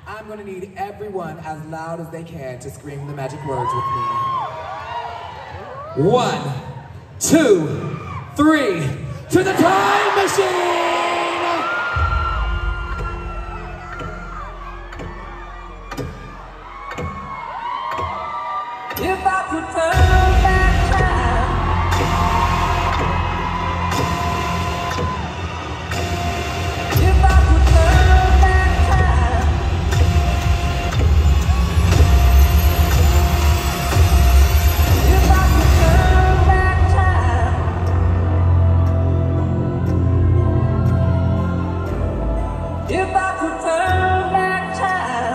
I'm gonna need everyone as loud as they can to scream the magic words with me. 1, 2, 3, to the time machine! If I could turn back time, if I could turn back time, if I could turn back time, if I could turn back time.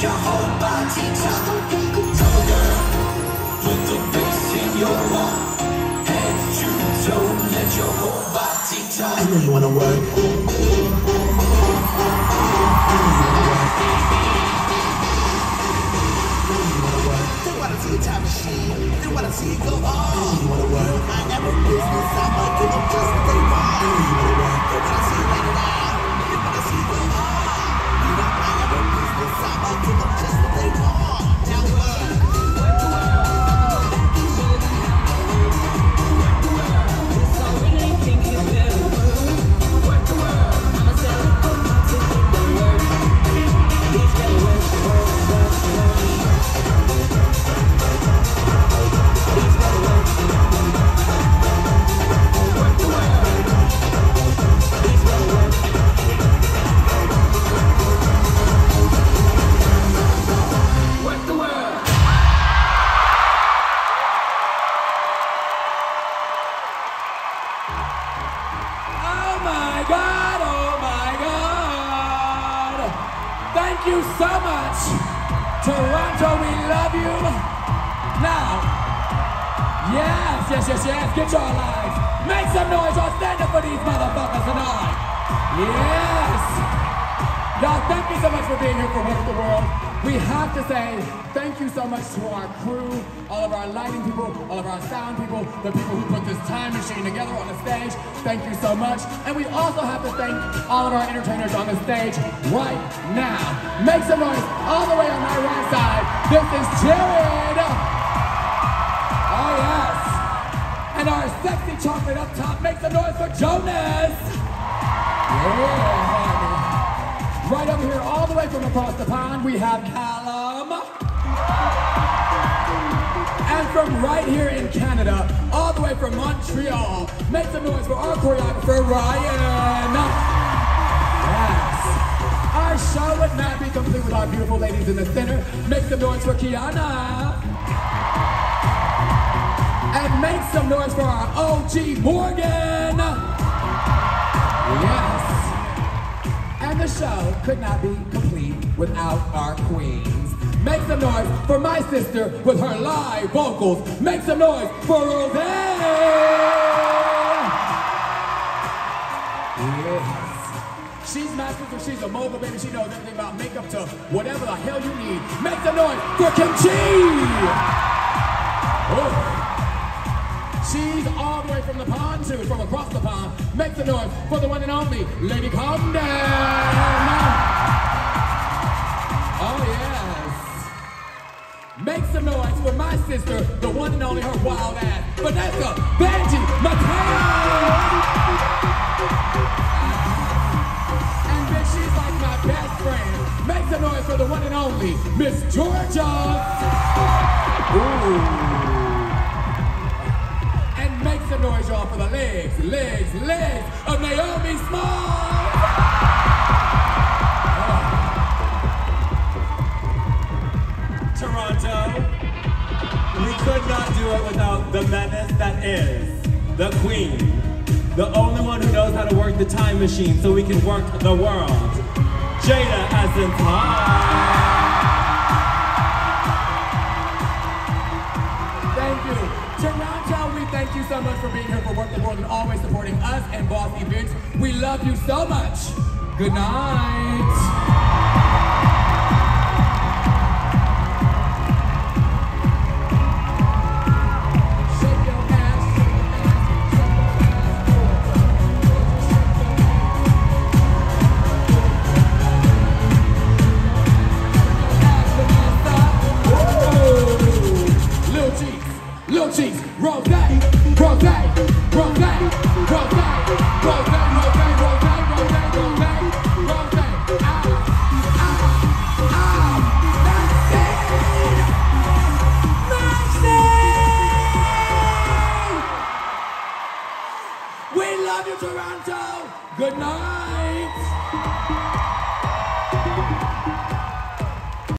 your whole body talk. Cover girl, put the bass in your walk. Head to toe, let your whole body talk. I know you wanna work. They wanna see a time machine. They wanna see it go on. You wanna work. I am a business. I'ma give them just what they want. You wanna work. They wanna see it right now. They wanna see it go on. You know I am a business. I'ma give them just what they want. Now work. Thank you so much. Toronto, we love you. Now, yes, get your lives. Make some noise or stand up for these motherfuckers tonight. Yes. Y'all, thank you so much for being here for Work the World. We have to say thank you so much to our crew, all of our lighting people, all of our sound people, the people who put this time machine together on the stage. Thank you so much. And we also have to thank all of our entertainers on the stage right now. Make some noise all the way on my right side. This is Jared. Oh yes. And our sexy chocolate up top, make some noise for Jonas. Yeah. Right over here, all the way from across the pond, we have Callum. And from right here in Canada, all the way from Montreal, make some noise for our choreographer, Ryan. Yes. Our show would not be complete with our beautiful ladies in the center. Make some noise for Kiana. And make some noise for our OG, Morgan. Yes. And the show could not be complete without our queens. Make some noise for my sister with her live vocals. Make some noise for Roseanne. Yes. She's my sister, she's a mogul, baby. She knows everything about makeup to whatever the hell you need. Make some noise for Kimchi. Oh. She's all the way from the pond too, from across the pond. Make some noise for the one and only Lady Comden. Oh yes. Make some noise for my sister, the one and only her wild ass, Vanessa Benji Mateo. And bitch, she's like my best friend. Make some noise for the one and only Miss Georgia. Ooh. Make some noise, y'all, for the legs of Naomi Smalls! Toronto, we could not do it without the menace that is the queen, the only one who knows how to work the time machine so we can work the world. Jada Essence High! Thank you. Toronto, we thank you so much for being here for Work the World and always supporting us and Boss Events. We love you so much. Good night. Little cheeks, rose, rose, rose, rose, rose, rose, rose, rose, We love you, Toronto. Good night.